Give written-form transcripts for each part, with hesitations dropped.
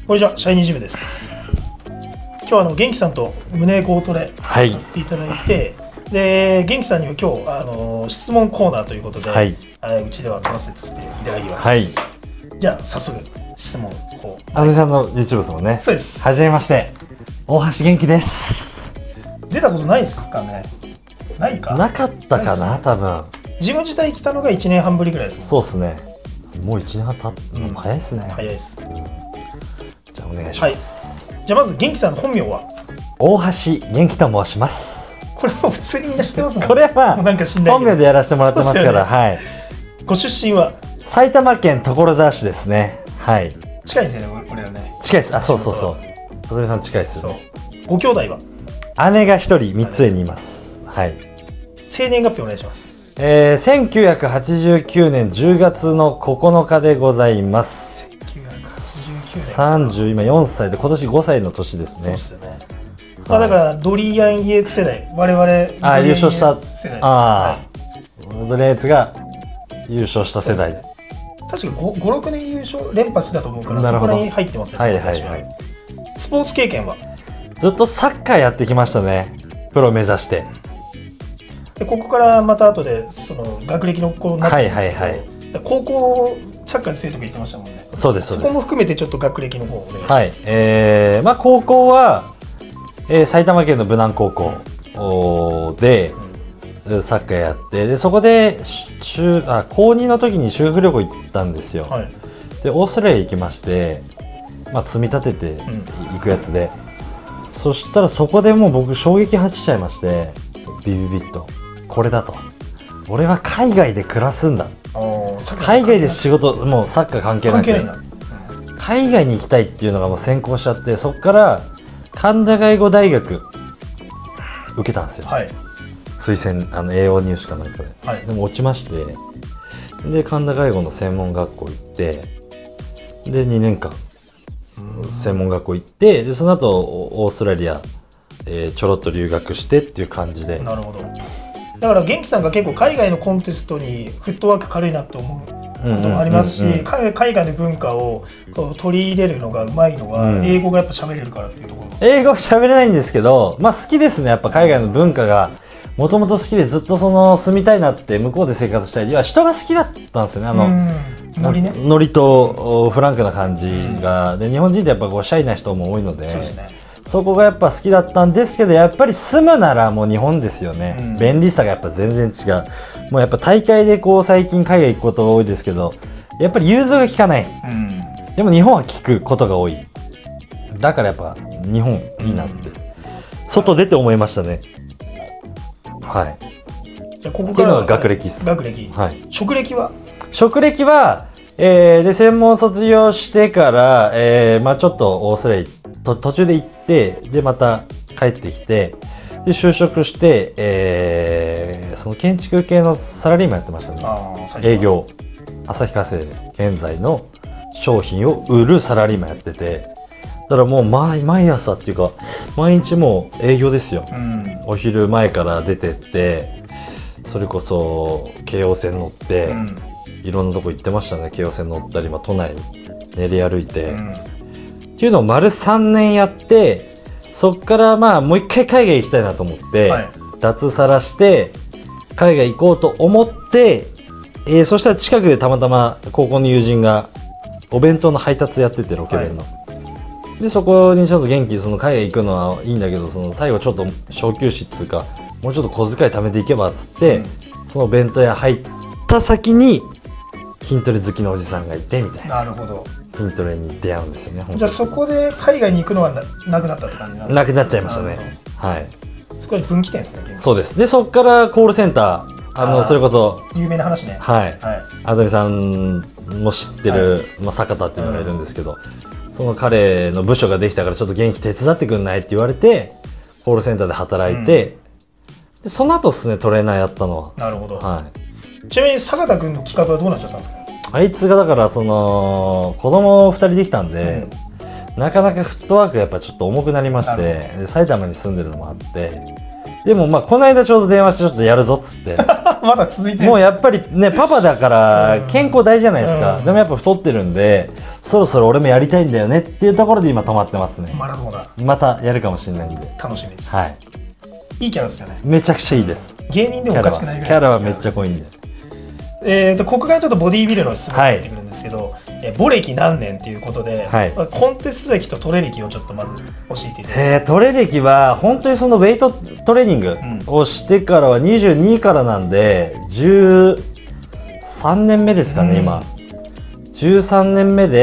こんにちは、シャイニージムです。今日は元気さんと胸ゴートレさせていただいて、で元気さんには今日質問コーナーということで、うちでは取らせていただきます。じゃあ早速質問を。 あずみさんの YouTube ですもんね。 そうです。 はじめまして、大橋元気です。 出たことないですかね。ないか。 なかったかな、多分。 自分自体来たのが1年半ぶりぐらいです。 そうですね。もう1年半経って、早いですね。 早いです。 じゃあお願いします。 じゃあまず元気さんの本名は大橋元気と申します。 これも普通にみんな知ってますもんね。 これはなんか本名でやらせてもらってますから。はい。 ご出身は埼玉県所沢市ですね。はい。 近いんですよね、俺らね。 近いです。あ、そうそうそう。あずみさん近いです。 ご兄弟は姉が1人3つ上にいます。はい。 生年月日お願いします。 1989年10月の9日でございます。30、今4歳で今年5歳の年ですね。そうですよね。 だからドリアン・イエーツ世代、我々 優勝した世代です。ドリアン・イエーツが優勝した世代。 確か5、6年優勝連覇してたと思うから、そこに入ってますよね。 はいはいはい。 スポーツ経験はずっとサッカーやってきましたね。プロ目指して。 でここからまた後でその学歴の子になってるんですけど、高校サッカー強いとこ言ってましたもんね。 そうですそうです。 そこも含めてちょっと学歴の方をお願いします。 はい。まあ高校は、埼玉県の武南高校でサッカーやって、でそこで高2の時に修学旅行行ったんですよ。でオーストラリア行きまして、まあ積み立てていくやつで、そしたらそこでもう僕衝撃走っちゃいまして、ビビビッと。これだと、俺は海外で暮らすんだ、海外で仕事、もうサッカー関係なく海外に行きたいっていうのがもう先行しちゃって、そこから神田外語大学受けたんですよ、推薦栄養入試かなんかで、でも落ちまして、で神田外語の専門学校行って、で2年間専門学校行って、でその後オーストラリアちょろっと留学してっていう感じで。 なるほど。だから元気さんが結構海外のコンテストにフットワーク軽いなと思うこともありますし、海外の文化を取り入れるのがうまいのは、英語がやっぱ喋れるからっていうところ。 英語は喋れないんですけど、まあ好きですね。やっぱ海外の文化がもともと好きで、ずっと住みたいなって向こうで生活したい。いや、人が好きだったんですよね。ノリとフランクな感じが、で日本人ってやっぱシャイな人も多いので。そうですね。そこがやっぱ好きだったんですけど、やっぱり住むならもう日本ですよね。便利さがやっぱ全然違う。もうやっぱ大会で最近海外行くことが多いですけど、やっぱり融通が利かない。でも日本は効くことが多い。だからやっぱ日本いいなって、外出て思いましたね。はい。 じゃあここからは学歴です。 学歴。職歴は？ 職歴は、で専門卒業してから、まあちょっとオーストラリア途中で行って、でまた帰ってきて、で就職して、その建築系のサラリーマンやってましたね。営業、旭化成現在の商品を売るサラリーマンやってて、だからもう毎朝っていうか毎日もう営業ですよ。お昼前から出てって、それこそ京王線乗って、いろんなとこ行ってましたね。京王線乗ったり、都内練り歩いて。っていうのを丸3年やって、そっからもう一回海外行きたいなと思って、脱サラして海外行こうと思って、そしたら近くでたまたま高校の友人がお弁当の配達やってて、ロケ弁の。でそこにちょっと元気、海外行くのはいいんだけど、最後ちょっと小休止っつうか、もうちょっと小遣い貯めていけばっつって、その弁当屋入った先に筋トレ好きのおじさんがいてみたいな。 なるほど。 筋トレに出会うんですよね。 じゃあそこで海外に行くのはなくなったって感じなんですか？ なくなっちゃいましたね。はい。 そこで分岐点ですね。 そうです。でそこからコールセンター、それこそ有名な話ね。 はい。安住さんも知ってる坂田っていうのがいるんですけど、その彼の部署ができたからちょっと元気手伝ってくんないって言われて、コールセンターで働いて、でその後ですね、トレーナーやったのは。 なるほど。ちなみに坂田君の企画はどうなっちゃったんですか？ あいつがだから子供2人できたんで、なかなかフットワークがやっぱちょっと重くなりまして、で埼玉に住んでるのもあって、 でもまあこの間ちょうど電話してちょっとやるぞっつってまだ続いてる。 もうやっぱりねパパだから健康大事じゃないですか、でもやっぱ太ってるんでそろそろ俺もやりたいんだよねっていうところで今止まってますね。 マラドーナまたやるかもしれないんで楽しみです。 はい、 いいキャラですよね。 めちゃくちゃいいです。 芸人でもおかしくないぐらいキャラはめっちゃ濃いんで。 ここからちょっとボディービルの質問が出てくるんですけど、ボ歴何年っていうことで、 はい、 コンテスト歴とトレ歴をちょっとまず教えていただきます。 トレ歴は本当にそのウェイトトレーニングをしてからは22からなんで13年目ですかね、今13年目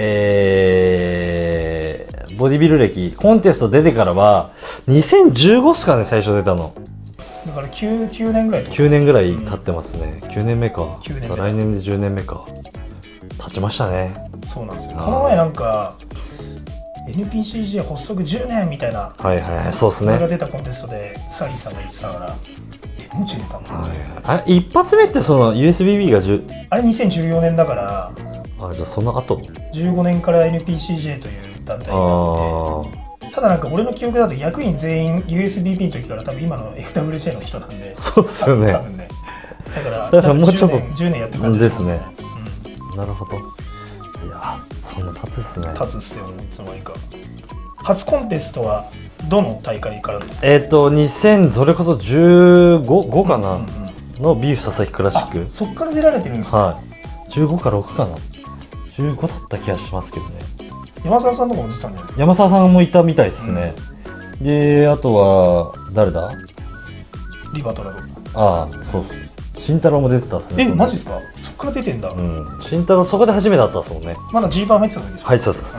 で、ボディビル歴コンテスト出てからは2015っすかね、最初出たの。 だから 9年ぐらい 9年ぐらい経ってますね、9年目か。 9年目来年で10年目か。経ちましたね。 そうなんですよ。この前なんか NPCJ 発足10年みたいな、 はいはい、そうですね。 が出たコンテストでサリーさんが言ってたから、もちろん出たんだ、 あれ一発目ってその USBB があれ2014年だから、 じゃあその後 15年から NPCJ という団体があって、ただなんか俺の記憶だと役員全員 USBB の時から多分今の FWJ の人なんで、 そうですよね。 多分ね、だからもうちょっと 10年やってる感じですね。なるほど。いやそんな経つですね。 経つっすよね、いつの間にか。初コンテストはどの大会からですか ？2000それこそ15かな、のビーフ佐々木クラシック。 そっから出られてるんですか？ はい。15か6かな。15だった気がしますけどね。 山沢さんとかも出てたんじゃない？ 山沢さんもいたみたいですね。であとは誰だ？ リバトラド。 ああそうっす。慎太郎も出てたっすね。 マジっすか？そっから出てんだ。 慎太郎そこで初めてだったっすもんね。 まだ G 版入ってた時ですか？ 入ってたっす。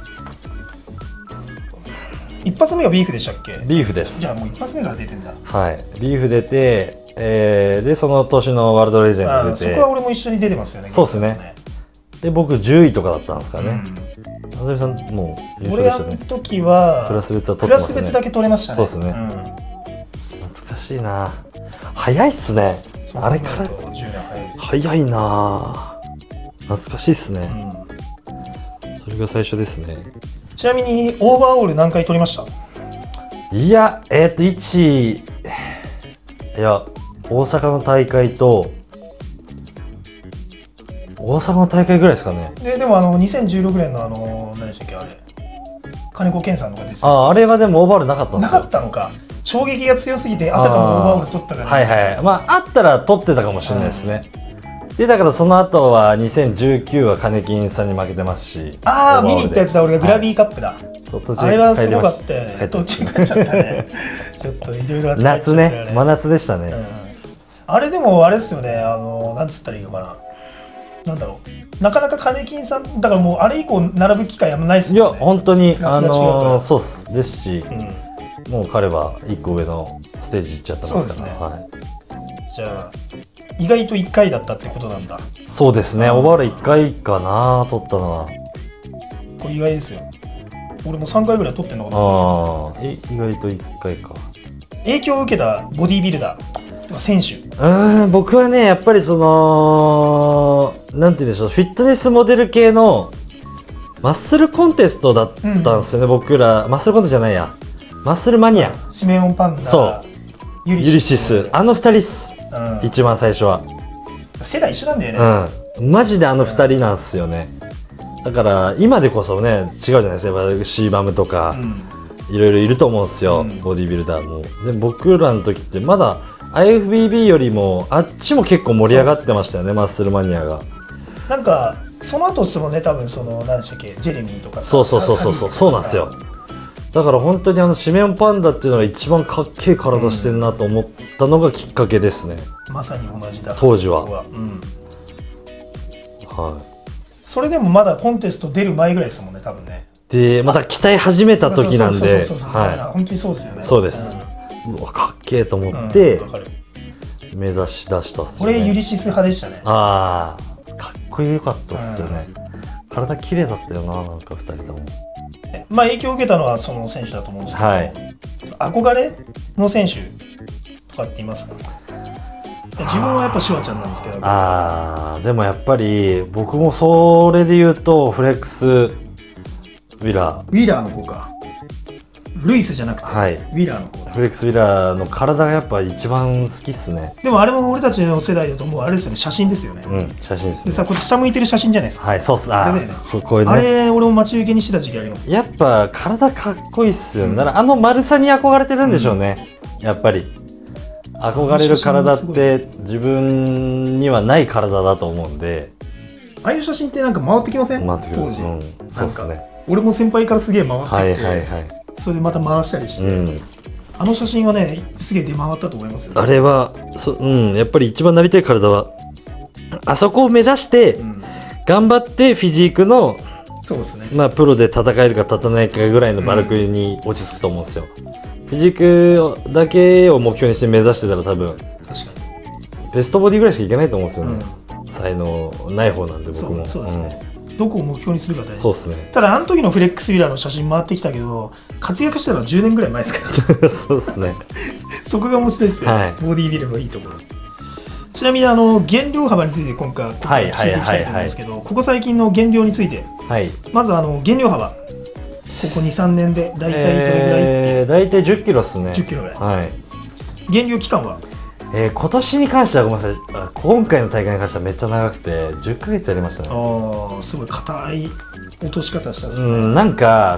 一発目がビーフでしたっけ？ ビーフです。 じゃあもう一発目から出てんだ。 はい、ビーフ出て、でその年のワールドレジェンド出て、 そこは俺も一緒に出てますよね。 そうですね。で僕10位とかだったんですかね。あずみさんもう優勝でしたね。 俺の時はクラス別は取ってますね。クラス別だけ取れましたね。 そうですね。懐かしいな。早いっすね。あれから早いな。懐かしいっすね。それが最初ですね。 ちなみにオーバーオール何回取りました？ いや1いや大阪の大会と大阪の大会ぐらいですかね。 でも2016年の何でしたっけ、あれ金子健さんのが出てた。あれはでもオーバーオールなかったんですよ。 なかったのか。衝撃が強すぎてあたかもオーバーオール取ったから、 はいはい、まああったら取ってたかもしれないですね。でだからその後は2019は金金さんに負けてますし。 見に行ったやつだ。俺がグラビーカップだ。あれはすごかったよね。途中帰っちゃったね。ちょっといろいろあって。 夏ね、真夏でしたね。 あれでもあれですよね、なんつったらいいのかな。なんだろう、なかなか金金さんだからもうあれ以降並ぶ機会あんまないですよね。 いや本当にそうですし、もう彼は1個上のステージ行っちゃってますから。はい。 じゃあ意外と1回だったってことなんだ。 そうですね。オーバーオール1回かな、取ったのは。 これ意外ですよ。俺も3回ぐらい取ってんのかな。意外と1回か。 影響を受けたボディービルダーとか選手。 僕はねやっぱりそのなんて言うんでしょう、フィットネスモデル系のマッスルコンテストだったんですよね。僕らマッスルコンテストじゃないや、マッスルマニア、 シメオンパンダ、 そうユリシス、あの2人っす。一番最初は世代一緒なんだよね。マジであの2人なんすよね。だから今でこそね違うじゃないですか。シーバムとかいろいろいると思うんですよ、ボディビルダーも。で僕らの時ってまだ IFBB よりもあっちも結構盛り上がってましたよね、マッスルマニアが。 なんかその後ですもんね、多分その何でしたっけ、ジェレミーとか。 そうなんですよ。だから本当にシメオンパンダっていうのが一番かっけえ体してるなと思ったのがきっかけですね。 まさに同じだ、 当時は。はい。 それでもまだコンテスト出る前ぐらいですもんね、多分ね。 でまた鍛え始めた時なんで、 本当にそうですよね。 そうです。うわかっけえと思って目指し出したっすよね。 俺ユリシス派でしたね。 かっこよかったっすよね。体綺麗だったよな、なんか2人とも。 まあ影響を受けたのはその選手だと思うんですけど、憧れの選手とかって言いますか？自分はやっぱシュワちゃんなんですけど。 でもやっぱり僕もそれで言うとフレックスウィラーの方か。ルイスじゃなくて、ウィラーの方フレックスビラーの体がやっぱ一番好きっすね。 でもあれも俺たちの世代だともうあれですよね、写真ですよね。 うん、写真です、ね。 でさ、これ下向いてる写真じゃないですか。 はい、そうっす。あ、 ね、 こういうね。 あれ俺も待ち受けにしてた時期あります。 やっぱ体かっこいいっすよね。だからあの丸さに憧れてるんでしょうね。やっぱり憧れる体って自分にはない体だと思うんで。 ああいう写真ってなんか回ってきません？ 回ってくる。 当時。 そうっすね。 俺も先輩からすげえ回ってきて、 はいはいはい、 それでまた回したりして、あの写真はねすげえ出回ったと思いますよ、ね。 あれはやっぱり一番なりたい体はあそこを目指して頑張ってフィジークの、 そうですね、 まあプロで戦えるか立たないかぐらいのバルクに落ち着くと思うんですよ。フィジークだけを目標にして目指してたら多分確かにベストボディぐらいしかいけないと思うんですよね。才能ない方なんで僕も。 そうですね。どこを目標にするか大事です。 そうですね。 ただあの時のフレックスビラーの写真回ってきたけど、活躍したのは10年ぐらい前ですからそうですね。 そこが面白いですよ、はい、ボディービルのいいところ。ちなみに減量幅について今回聞いていきたいと思うんですけど、ここ最近の減量について、はい、まず減量幅ここ 2,3 年で大体どれぐらい？ 大体10キロですね。 10キロぐらい、 はい、 減量期間は今年に関してはごめんなさい、今回の大会に関してはめっちゃ長くて10ヶ月やりましたね。 ああ、すごい硬い落とし方したんですね。 なんか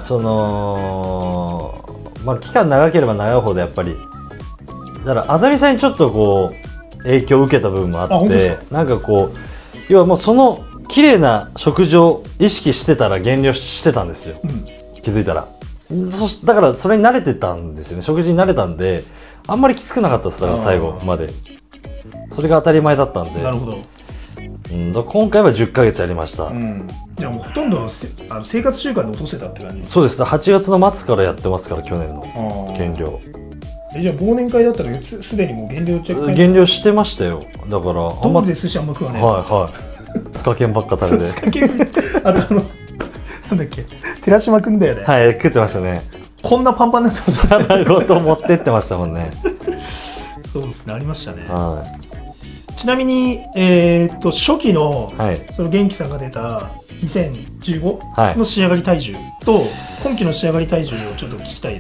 まあ期間長ければ長いほどやっぱりだからあざみさんにちょっとこう影響を受けた部分もあって、なんかこう要はもうその綺麗な食事を意識してたら減量してたんですよ、気づいたら。だからそれに慣れてたんですよね。食事に慣れたんであんまりきつくなかったです。だから最後までそれが当たり前だったんで。 なるほど。 だ今回は10ヶ月やりました。 じゃあもうほとんど生活習慣で落とせたって感じですか？ そうです。8月の末からやってますから、去年の減量。 じゃあ忘年会だったらすでにもう減量減量してましたよ。だからどこで寿司あんま食わない。 ツカケンばっか食べて。 ツカケンあとなんだっけ、寺島くんだよね。 はい、食ってましたね。 こんなパンパンなやつ皿ごと持ってってましたもんね。 そうですね、ありましたね。ちなみに、初期の、その元気さんが出た2015の仕上がり体重と、今期の仕上がり体重をちょっと聞きたいです。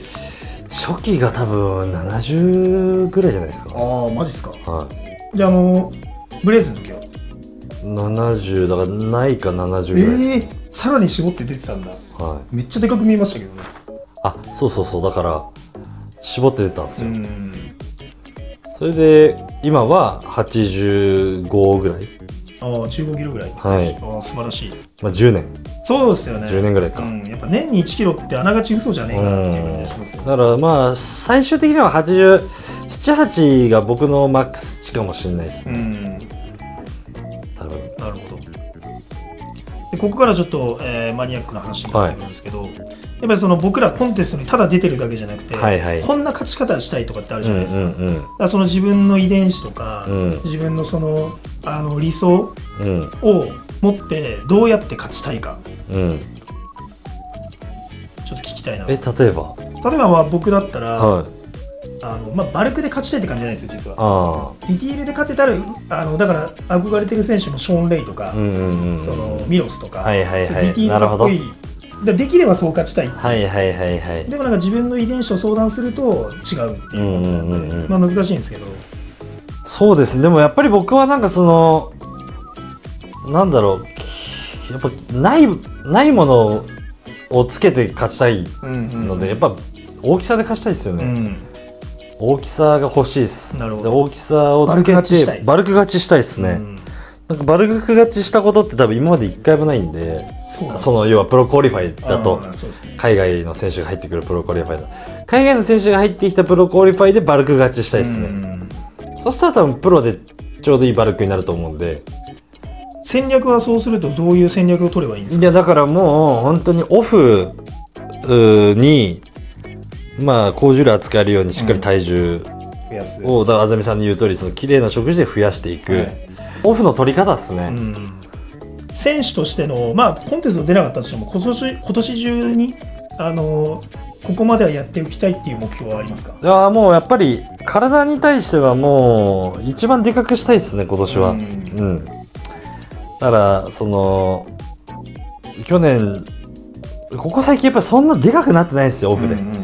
初期が多分70ぐらいじゃないですか。 ああ、マジっすか。じゃあブレイズの時は 70だからないか70ぐらいです。 さらに絞って出てたんだ。めっちゃでかく見えましたけどね。 あ、そうだから絞って出たんですよ。それで今は85ぐらい。 ああ、15キロぐらい。ああ、素晴らしい。 まあ10年。 そうですよね。 10年ぐらいか。 やっぱ年に1キロってあながち嘘じゃねえかなっていう感じがしますよね。 だからまあ最終的には87、8が僕のマックス値かもしれないですね。多分。 なるほど。でここからちょっと、マニアックな話になってくるんですけど、やっぱりその僕らコンテストにただ出てるだけじじゃなくて、こんな勝ち方したいとかってあるじゃないですか。だからその自分の遺伝子とか、自分のその理想を持ってどうやって勝ちたいか、ちょっと聞きたいな。 例えば僕だったら、バルクで勝ちたいって感じじゃないですよ実は。ディティールで勝てたらだから憧れてる選手のショーン・レイとか、そのミロスとか、ディティールかっこいい。できればそう勝ちたい。でもなんか自分の遺伝子を相談すると違うっていう難しいんですけど。 そうですね。でもやっぱり僕はなんかそのなんだろう、やっぱないものをつけて勝ちたいので、やっぱ大きさで勝ちたいですよね。大きさが欲しいです。大きさをつけてバルク勝ちしたいですね。なんかバルク勝ちしたことって多分今まで一回もないんで、その要はプロクオリファイだと海外の選手が入ってくるプロクオリファイだ、海外の選手が入ってきたプロクオリファイでバルク勝ちしたいですね。そしたら多分プロでちょうどいいバルクになると思うんで。 戦略はそうするとどういう戦略を取ればいいんですか？ いやだからもう本当にオフにまあ高重量扱えるようにしっかり体重を、だからあざみさんの言う通りその綺麗な食事で増やしていく、オフの取り方ですね。 選手としてのコンテスト出なかったとしても今年中にここまではやっておきたいっていう目標はありますか？ いやもうやっぱり体に対してはもう一番でかくしたいですね今年は。だからその去年ここ最近やっぱりそんなでかくなってないんですよオフで。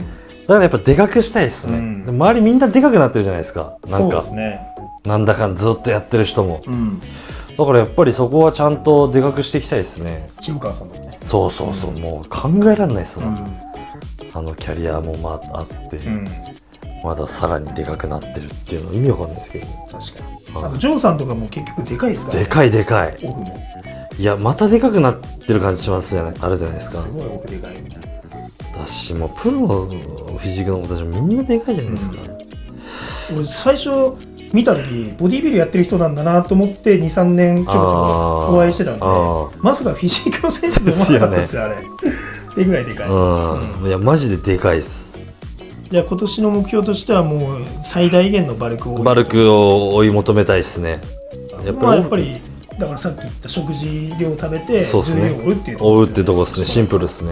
からやっぱでかくしたいですね、周りみんなでかくなってるじゃないですか。なんかそうですね、 なんだかんずっとやってる人も、だからやっぱりそこはちゃんとでかくしていきたいですね。 清川さんもね。 そうそうそう、もう考えられないですもん、キャリアもあって、まださらにでかくなってるっていうの意味わかんないですけど、 確かに、ジョンさんとかも結局でかいですからね。 でかいでかい。 オフもいや、またでかくなってる感じしますじゃない、あるじゃないですか。 すごい奥でかいみたいな。 私もプロのフィジークの子たちもみんなでかいじゃないですか。 俺最初見た時ボディビルやってる人なんだなと思って2、3年ちょこちょこお会いしてたんで、まさかフィジークの選手で思わなかったですよ、あれ。ってぐらいでかい。 いや、マジででかいっす。 じゃあ今年の目標としてはもう最大限のバルクを追い求めたいですね。 やっぱりだからさっき言った食事量を食べてそうですね、 追うっていうとこですね。シンプルですね。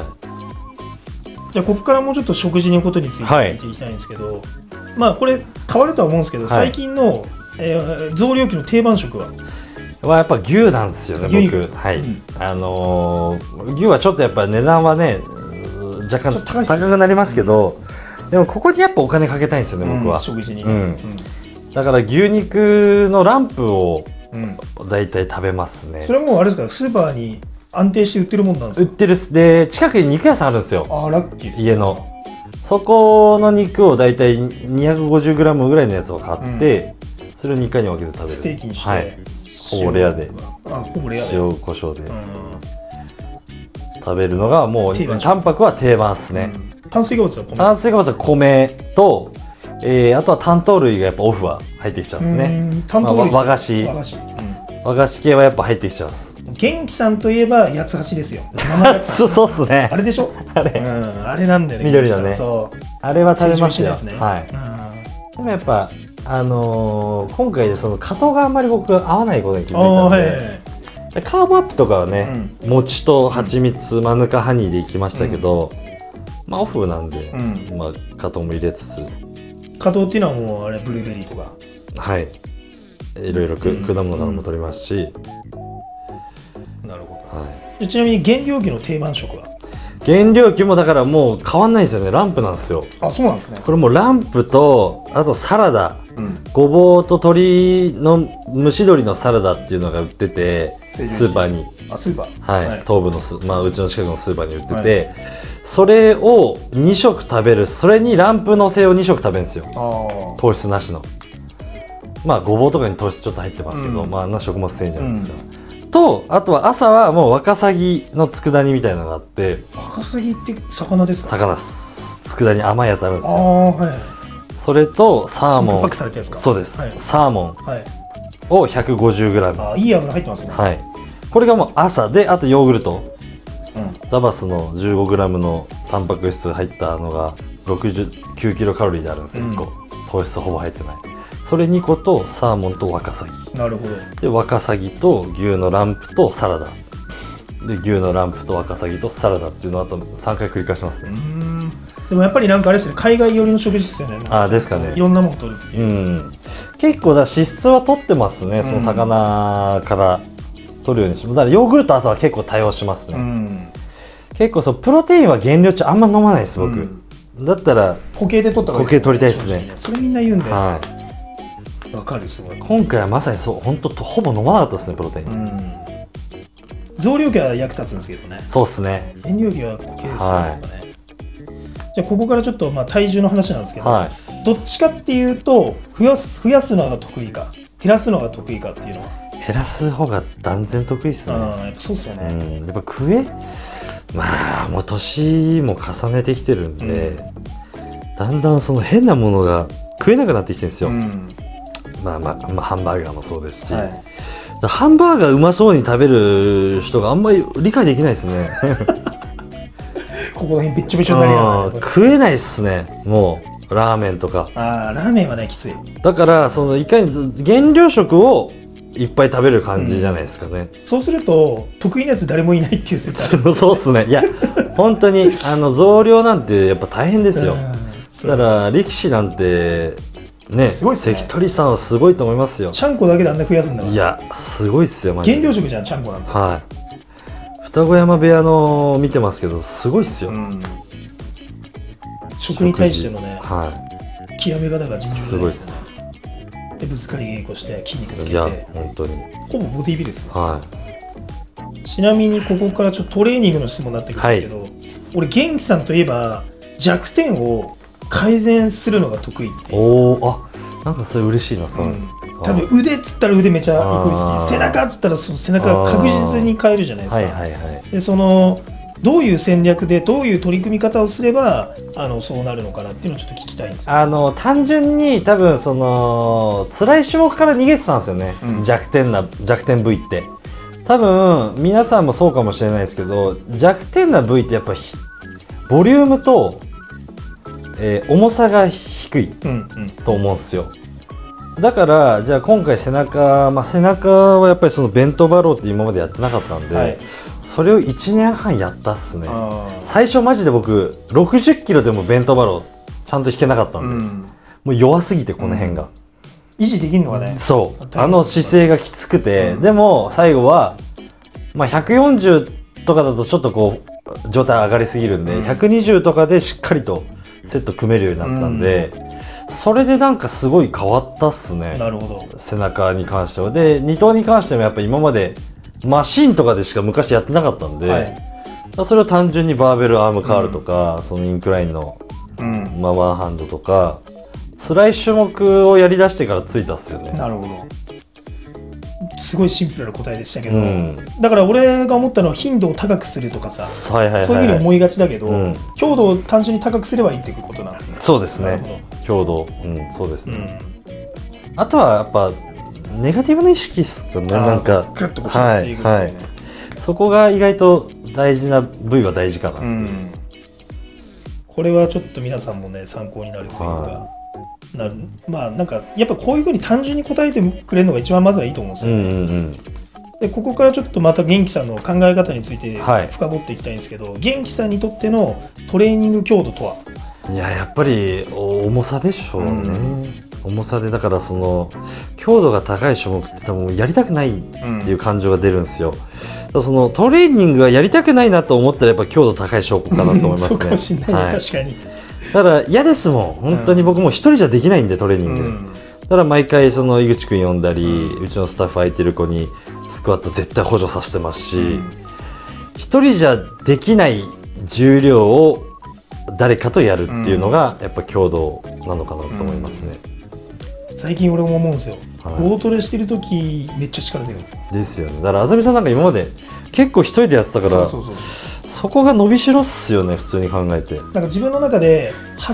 じゃあここからもうちょっと食事のことについて聞いていきたいんですけど、まあこれ変わるとは思うんですけど、最近の増量期の定番食はやっぱ牛なんですよね、僕。はい。牛はちょっとやっぱ値段はね若干高くなりますけど、でもここにやっぱお金かけたいんですよね、僕は。 食事に。 だから牛肉のランプをだいたい食べますね。 それはもうあれですか、スーパーに安定して売ってるもんなんですか？ 売ってるっす。で、近くに肉屋さんあるんですよ。 ああ、ラッキーです。 家の。そこの肉をだいたい 250g ぐらいのやつを買って、それを2回に分けて食べる。 ステーキにして。 ほぼレアで。 ほぼレアで。 塩コショウで食べるのがもうタンパクは定番ですね。 炭水化物は米。 炭水化物は米と、あとは担々類がやっぱオフは入ってきちゃうんですね。和菓子。和菓子系はやっぱ入ってきちゃうんです。 元気さんといえば八つ橋ですよ。 そうっすね。 あれでしょ。あれなんだよね。 緑のね。あれは食べますよ。はい。でもやっぱ今回でその加糖があんまり僕合わないことに気づいたので、カーボアップとかはね、餅と蜂蜜、マヌカハニーでいきましたけど、まあオフなんで、まあ加糖も入れつつ。 加糖っていうのはもうあれブルーベリーとか。 はい。いろいろ果物なども取りますし。 なるほど。ちなみに減量期の定番食は？ 減量期もだからもう変わんないですよね。ランプなんですよ。 あ、そうなんですね。 これもランプとあとサラダ、ごぼうと鶏の蒸し鶏のサラダっていうのが売ってて、スーパーに。 スーパー。 はい。東部のうちの近くのスーパーに売ってて、それを2食食べる。それにランプのせを2食食べるんですよ。糖質なしの。まあごぼうとかに糖質ちょっと入ってますけど、まあ食物繊維じゃないですか。とあとは朝はもうワカサギの佃煮みたいなのがあって。 ワカサギって魚ですか？ 魚です。佃煮甘いやつあるんですよ。それとサーモン。そうです。サーモンを 150g。 いい油入ってますね。 はい。これがもう朝で、あとヨーグルト。ザバスの 15g のタンパク質が入ったのが69キロカロリーであるんですよ。1個糖質ほぼ入ってない。それ2個とサーモンとワカサギ。 なるほど。 でワカサギと牛のランプとサラダで、牛のランプとワカサギとサラダっていうのをあと3回繰り返しますね。 でもやっぱりなんかあれですね、海外寄りの食事ですよね。 ですかね。 いろんなもの取るっていう。 結構脂質は取ってますね。その魚から取るようにして、だからヨーグルトあとは結構多用しますね。結構プロテインは減量中あんま飲まないです僕。だったら固形で取った方がいい。 固形取りたいですね。 それみんな言うんで。わかる。すごい。 今回はまさにそう、本当ほぼ飲まなかったですね、プロテイン。 増量期は役立つんですけどね。 そうですね。 減量期は固形ですよね。じゃあここからちょっと体重の話なんですけど、どっちかっていうと増やすのが得意か減らすのが得意かっていうのは。 減らす方が断然得意ですね。 やっぱそうですよね。 やっぱまあもう年も重ねてきてるんで、だんだんその変なものが食えなくなってきてるんですよ。まあハンバーガーもそうですし、ハンバーガーうまそうに食べる人があんまり理解できないですね。 ここら辺びっちょびちょになりながら食えないっすね。もうラーメンとか。 ラーメンはねきつい。 だからいかに減量食をいっぱい食べる感じじゃないですかね。 そうすると得意なやつ誰もいないっていう説ある。 そうっすね。いや本当に増量なんてやっぱ大変ですよ。だから力士なんてね、関取さんはすごいと思いますよ。 ちゃんこだけであんな増やすんだから。 いやすごいっすよマジで。 減量食じゃんちゃんこなんて。 双子山部屋の見てますけどすごいっすよ。 食に対してのね、 は極め方が尋常すごいです。 でぶつかり稽古して筋肉つけて、 いや本当にほぼボディビルです。 はちなみにここからちょっとトレーニングの質問になってくるんですけど、俺元気さんといえば弱点を改善するのが得意っていう。 なんかそれ嬉しいな、 多分腕っつったら腕めちゃいくし、背中っつったらその背中が確実に変えるじゃないですか。でそのどういう戦略でどういう取り組み方をすればそうなるのかなっていうのをちょっと聞きたいんですよ。 単純に多分その辛い種目から逃げてたんですよね、弱点部位って。多分皆さんもそうかもしれないですけど、弱点な部位ってやっぱボリュームと、重さが低いと思うんですよ。だからじゃあ今回背中はやっぱりそのベントバローって今までやってなかったんで、それを1年半やったっすね。最初マジで僕60キロでもベントバローちゃんと引けなかったんで、もう弱すぎてこの辺が維持できるのがね、 そう姿勢がきつくて、でも最後は140とかだとちょっとこう状態上がりすぎるんで、120とかでしっかりとセット組めるようになったんで、それでなんかすごい変わったっすね。 なるほど。 背中に関しては。で二頭に関してもやっぱ今までマシンとかでしか昔やってなかったんで、それを単純にバーベルアームカールとか、そのインクラインの、ワンハンドとか辛い種目をやりだしてからついたっすよね。 なるほど。すごいシンプルな答えでしたけど、だから俺が思ったのは頻度を高くするとかさ、そういうふうに思いがちだけど、強度を単純に高くすればいいっていうことなんですね。 そうですね、強度、そうですね。あとはやっぱネガティブな意識っすかね。なんかグッとこうしていく、 そこが意外と大事な部位は大事かなっていう、 これはちょっと皆さんもね参考になるというか、なんかやっぱこういうふうに単純に答えてくれるのが一番まずはいいと思うんですよね。でここからちょっとまた元気さんの考え方について深掘っていきたいんですけど、元気さんにとってのトレーニング強度とは？ やっぱり重さでしょうね。重さで、だからその強度が高い種目って多分やりたくないっていう感情が出るんですよ。そのトレーニングがやりたくないなと思ったらやっぱ強度高い証拠かなと思いますね。 そうかもしれない、確かに。 だから嫌ですもん、本当に僕も一人じゃできないんでトレーニング、だから毎回その井口くん呼んだり、うちのスタッフ空いてる子にスクワット絶対補助させてますし、一人じゃできない重量を誰かとやるっていうのがやっぱ強度なのかなと思いますね。 最近俺も思うんですよ、ゴートレしてる時めっちゃ力出るんですよ。 ですよね。だからあざみさんなんか今まで結構一人でやってたから、そこが伸びしろっすよね、普通に考えて。なんか自分の中で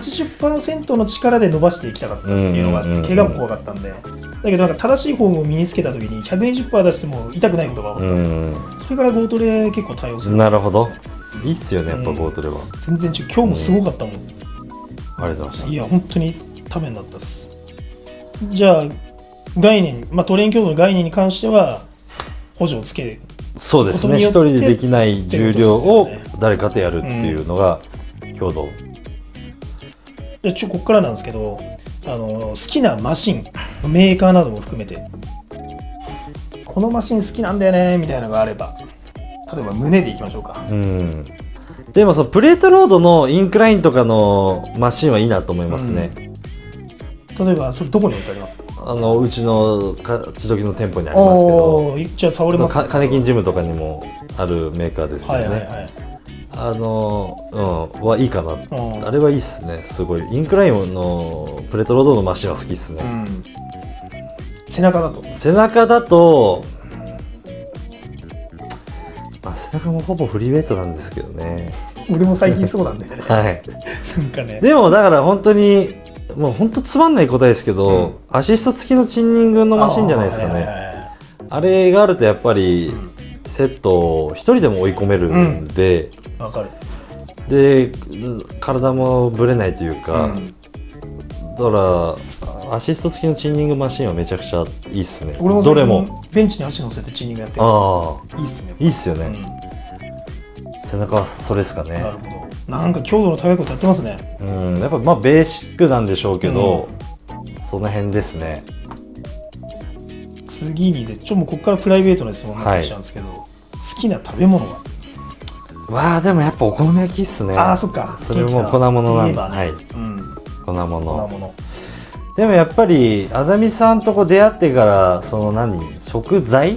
80% の力で伸ばしていきたかったっていうのがあって、怪我も怖かったんで、だけどなんか正しいフォームを身につけた時に 120% 出しても痛くないことが分かったんですよ。それからゴートレ結構対応する。 なるほど、いいっすよね、やっぱゴートレは。 全然今日もすごかったもん。 ありがとうございました。 いや本当にためになったっす。じゃあ概念、トレーニング強度の概念に関しては補助をつける。 そうですね、一人でできない重量を誰かとやるっていうのが強度。 ここからなんですけど、好きなマシン、メーカーなども含めてこのマシン好きなんだよねみたいなのがあれば、例えば胸でいきましょうか。 でもそのプレートロードのインクラインとかのマシンはいいなと思いますね。 例えばそれどこに置いてあります？ うちの勝ち時の店舗にありますけど、 じゃあ触れますか？ カネキンジムとかにもあるメーカーですよね。はいいかな。あれはいいっすね。すごいインクラインのプレートロードのマシンは好きっすね。 背中だと背中もほぼフリーウェイトなんですけどね。 俺も最近そうなんだよね。なんかね。 でもだから本当にもう本当つまんない答えですけど、アシスト付きのチンニングのマシンじゃないですかね。あれがあるとやっぱりセットを一人でも追い込めるんで、 わかる。 で体もぶれないというか、だからアシスト付きのチンニングマシンはめちゃくちゃいいっすね。 俺もどれもベンチに足乗せてチンニングやってる。いいっすね。 いいっすよね。背中はそれですかね。 なるほど。なんか強度の高いことやってますね。 やっぱベーシックなんでしょうけど、その辺ですね。 次にもうここからプライベートな質問になってきちゃうんですけど、好きな食べ物は？ わあ、でもやっぱお好み焼きっすね。 ああ、そっか。 それも粉物なんだ。はい。粉粉物。 物。 でもやっぱりあざみさんとこ出会ってからその食材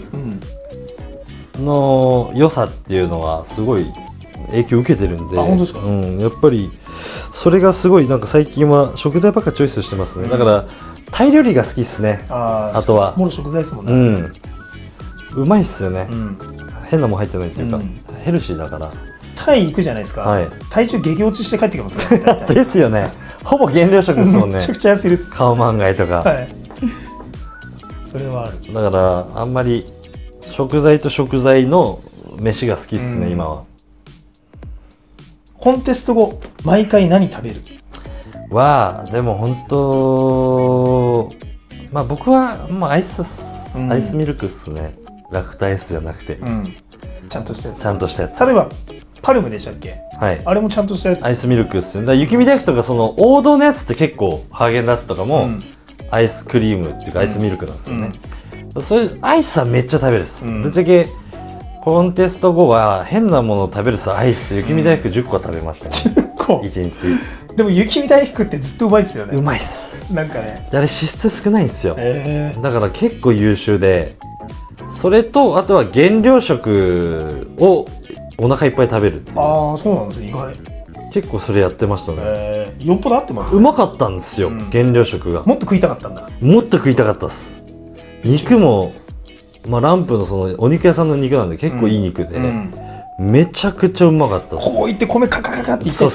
の良さっていうのはすごい影響を受けてるんで。 あ、本当ですか。 うん、やっぱりそれがすごいなんか最近は食材ばっかチョイスしてますね。だからタイ料理が好きっすね。あとはもう食材ですもんね。 うん。うまいっすよね。変なもん入ってないっていうか、ヘルシーだから。 タイ行くじゃないですか。はい、体重激落ちして帰ってきますね。 ですよね。ほぼ原料食ですもんね。 めちゃくちゃ安いです。 カオマンガイとか。 はい。それはある。 だからあんまり食材と食材の飯が好きっすね、今は。 コンテスト後毎回何食べる？ でも本当まあ僕はもうアイスミルクっすね。ラクタアイスじゃなくて、 ちゃんとしたやつ。 ちゃんとしたやつ。 例えばパルムでしたっけ？はい。あれもちゃんとしたやつ。 アイスミルクっすね。だから雪見大福とかその王道のやつって結構ハーゲンダッツとかもアイスクリームっていうかアイスミルクなんですよね。それアイスはめっちゃ食べるです。ぶっちゃけコンテスト後は変なものを食べるアイス雪見大福10個食べましたね。10個1日。でも雪見大福ってずっとうまいっすよね。 うまいっす。 なんかね。 あれ脂質少ないんですよ。だから結構優秀で、それとあとは原料食をお腹いっぱい食べるっていう。 ああ、そうなんですね。意外。 結構それやってましたね。 よっぽど合ってます。 うまかったんですよ、原料食が。 もっと食いたかったんだ。 もっと食いたかったっす。肉もランプのそのお肉屋さんの肉なんで結構いい肉で、めちゃくちゃうまかったっす。 こういって米カカカカっていって。 そう。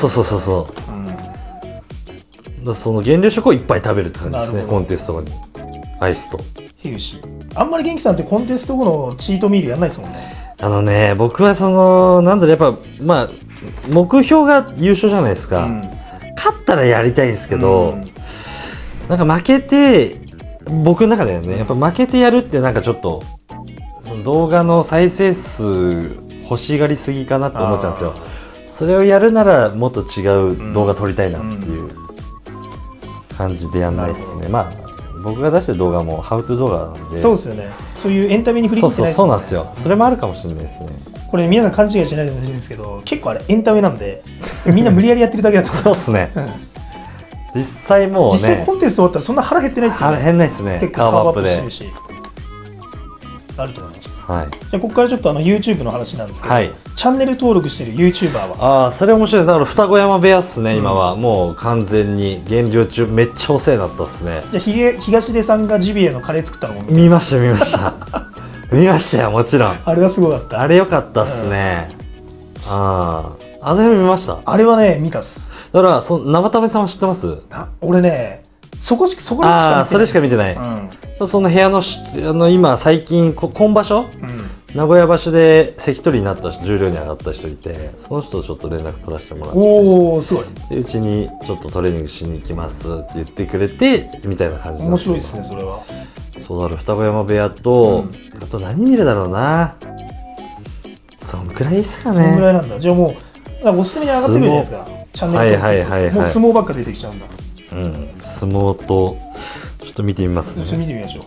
その原料食をいっぱい食べるって感じですね、コンテスト後に。アイスとヘルシー。あんまり元気さんってコンテスト後のチートミールやんないですもんね。 僕はそのやっぱ目標が優勝じゃないですか。勝ったらやりたいんですけど、なんか負けて僕の中ではね、やっぱ負けてやるってなんかちょっとその動画の再生数欲しがりすぎかなって思っちゃうんですよ。それをやるならもっと違う動画撮りたいなっていう感じでやんないですね。僕が出してる動画もハウトゥー動画なんで。 そうですよね。そういうエンタメに振り切ってない。 そうなんですよ。それもあるかもしれないですね。 これ皆さん勘違いしないでほしいんですけど、結構あれエンタメなんでみんな無理やりやってるだけだと思う。 そうですね。実際もうね、 実際コンテスト終わったらそんな腹減ってないですよね。 腹減んないですね。 結構カーブアップしてるしあると思います。じゃあここからちょっとYouTube の話なんですけど、チャンネル登録してる YouTuber は？ それ面白いです。だから双子山部屋っすね。今はもう完全に減量中、めっちゃお世話になったっすね。 じゃあ東出さんがジビエのカレー作ったのも見ました見ましたよ、もちろん。 あれはすごかった。 あれ良かったっすね。あれ見ました。 あれはね見たっす。 だから生田部さんは知ってます？ 俺ねそれしか見てない。その部屋の今最近今場所、名古屋場所で関取になった重量に上がった人いて、その人とちょっと連絡取らせてもらって、 おーすごい。 でうちにちょっとトレーニングしに行きますって言ってくれてみたいな感じなんですよ。 面白いですねそれは。 そうだろ、双子山部屋と、あと何見るだろうな。そんくらいですかね。 そんぐらいなんだ。じゃあもうおすすめに上がってくるじゃないですか。チャンネルもう相撲ばっか出てきちゃうんだ。 相撲とちょっと見てみますね。 ちょっと見てみましょう。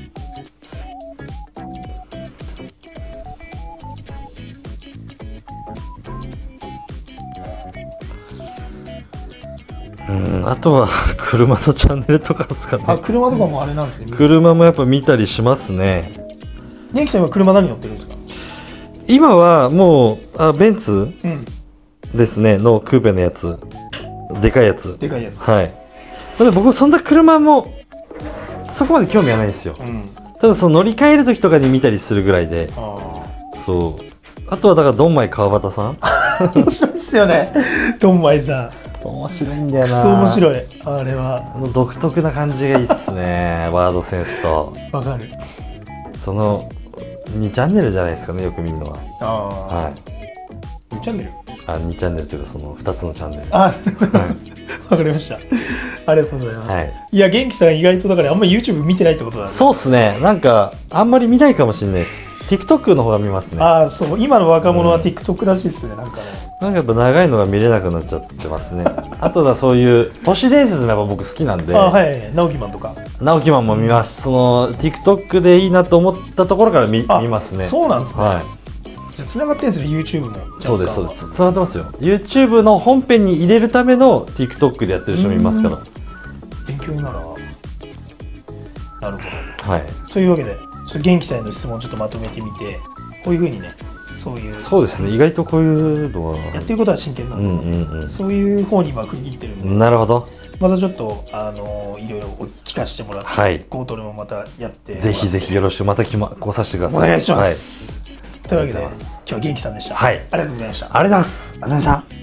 あとは車のチャンネルとかですかね。 車とかもあれなんですね。 車もやっぱ見たりしますね。 元気さんは車何乗ってるんですか？ 今はもうベンツですねのクーペのやつ、でかいやつ。 でかいやつ。 はい。僕そんな車もそこまで興味はないんですよ。ただその乗り換える時とかに見たりするぐらいで。そう。あとはだからドンマイ川端さん。 面白いっすよね。ドンマイさん。 面白いんだよな。 クソ面白い。あれは。 独特な感じがいいっすね。ワードセンスと。 わかる。 その2チャンネルじゃないですかね、よく見るのは。 はい。2チャンネル ？2チャンネルというかその2つのチャンネル。 わかりました。ありがとうございます。いや元気さん意外とだからあんまり YouTube 見てないってことだね。 そうっすね。なんかあんまり見ないかもしれないです。TikTok の方が見ますね。 そう今の若者は TikTok らしいですね。なんかやっぱ長いのが見れなくなっちゃってますね。あとはそういう都市伝説もやっぱ僕好きなんで。 直木マンとか。 直木マンも見ます。その TikTok でいいなと思ったところから見ますね。 そうなんですね。 じゃ繋がってるんですね、YouTube も。 そうですそうです、繋がってますよ。 YouTube の本編に入れるための TikTok でやってる人もいますから。 勉強になるな。なるほど。 はい、 というわけで元気さんへの質問をちょっとまとめてみて、こういうふうにね、 そうですね、意外とこういうのはやってることは真剣なんで、そういう方に今振り切ってるんで。 なるほど。 またちょっといろいろ聞かせてもらって、 はい、 ゴートレもまたやって、 ぜひぜひよろしくまた来させてください。 お願いします。というわけで今日は元気さんでした。 はい、 ありがとうございました。 ありがとうございます。ありがとうございました。